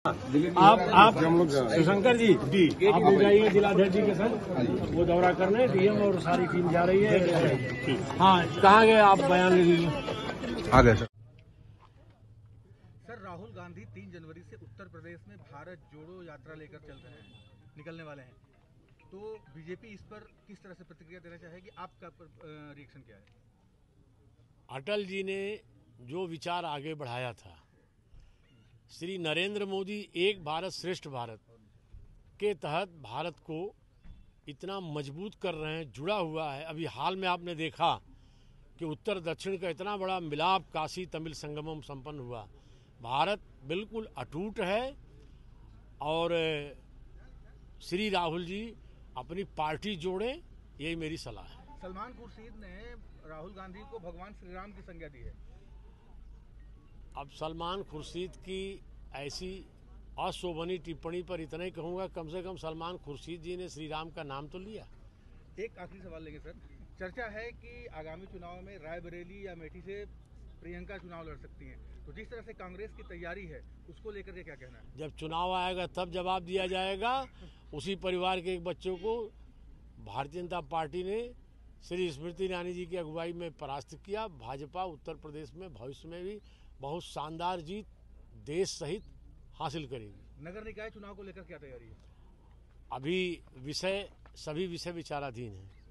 आप शिवशंकर जी आप ले जाइए जिलाध्यक्ष जी के संग, वो दौरा करने डीएम और सारी टीम जा रही है। हाँ, कहाँ गए आप? बयान ले लीजिए। आ गए सर। सर, राहुल गांधी 3 जनवरी से उत्तर प्रदेश में भारत जोड़ो यात्रा लेकर निकलने वाले हैं, तो बीजेपी इस पर किस तरह से प्रतिक्रिया देना चाहेगी? आपका रिएक्शन क्या है? अटल जी ने जो विचार आगे बढ़ाया था, श्री नरेंद्र मोदी एक भारत श्रेष्ठ भारत के तहत भारत को इतना मजबूत कर रहे हैं, जुड़ा हुआ है। अभी हाल में आपने देखा कि उत्तर दक्षिण का इतना बड़ा मिलाप काशी तमिल संगमम संपन्न हुआ। भारत बिल्कुल अटूट है और श्री राहुल जी अपनी पार्टी जोड़ें, यही मेरी सलाह है। सलमान खुर्शीद ने राहुल गांधी को भगवान श्री राम की संज्ञा दी है। अब सलमान खुर्शीद की ऐसी अशोभनीय टिप्पणी पर इतना ही कहूँगा, कम से कम सलमान खुर्शीद जी ने श्री राम का नाम तो लिया। एक आखिरी सवाल लेंगे सर। चर्चा है कि आगामी चुनाव में रायबरेली या अमेठी से प्रियंका चुनाव लड़ सकती हैं, तो जिस तरह से कांग्रेस की तैयारी है उसको लेकर के क्या कहना है? जब चुनाव आएगा तब जवाब दिया जाएगा। उसी परिवार के एक बच्चों को भारतीय जनता पार्टी ने श्री स्मृति ईरानी जी की अगुवाई में परास्त किया। भाजपा उत्तर प्रदेश में भविष्य में भी बहुत शानदार जीत देश सहित हासिल करेगी। नगर निकाय चुनाव को लेकर क्या तैयारी है? अभी सभी विषय विचाराधीन है।